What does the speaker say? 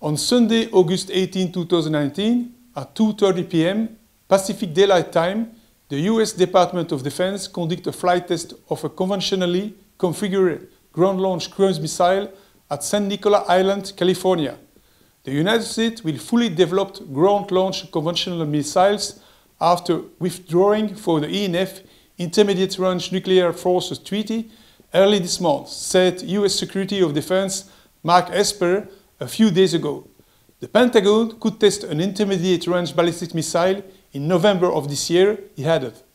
On Sunday, August 18, 2019, at 2:30 p.m. Pacific Daylight Time, the US Department of Defense conducted a flight test of a conventionally configured ground-launched cruise missile at San Nicolas Island, California. The United States will fully develop ground-launched conventional missiles after withdrawing from the INF Intermediate Range Nuclear Forces Treaty early this month, said US Secretary of Defense Mark Esper a few days ago. The Pentagon could test an intermediate-range ballistic missile in November of this year, he added.